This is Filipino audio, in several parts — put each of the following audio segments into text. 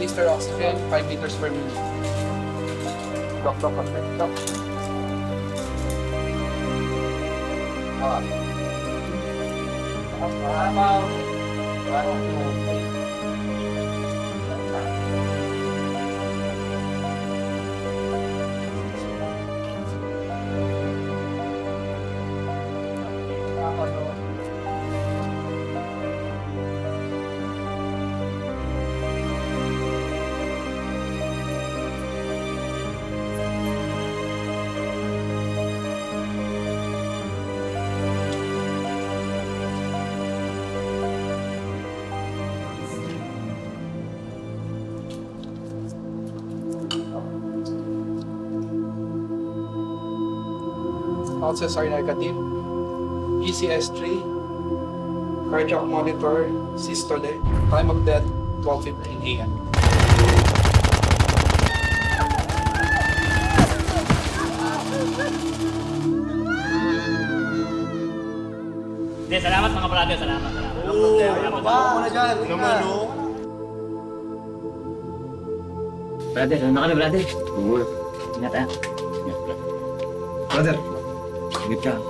administer oxygen, 5 liters per minute. Doc, perfect. Doc. Pulses are negative. ECS 3. Cardiac monitor, systole. Time of death, 12:15 a.m. Hindi, salamat mga brother, salamat. Brother, ano kami brother? Ingat ah. Brother, Ingat ka.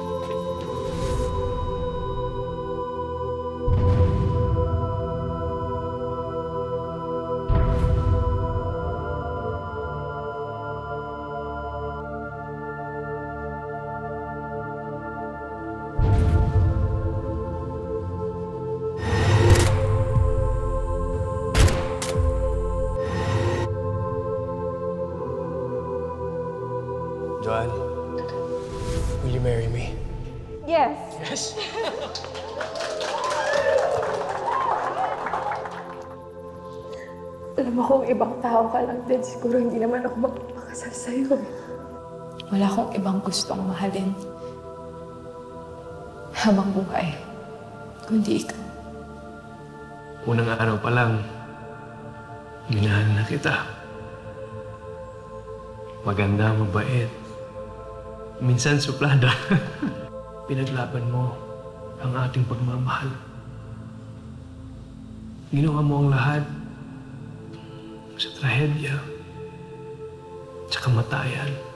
Joanne, will you marry me? Yes. Yes. Alam mo kung ibang tao ka lang din, siguro hindi naman ako magpapakasal sa'yo. Wala akong ibang gustong mahalin habang buhay, kundi ikaw. Unang araw pa lang, minahal na kita. Maganda, mabait. Minsan suplada. Pinaglaban mo ang ating pagmamahal. Ginawa mo ang lahat sa trahedya, sa kamatayan.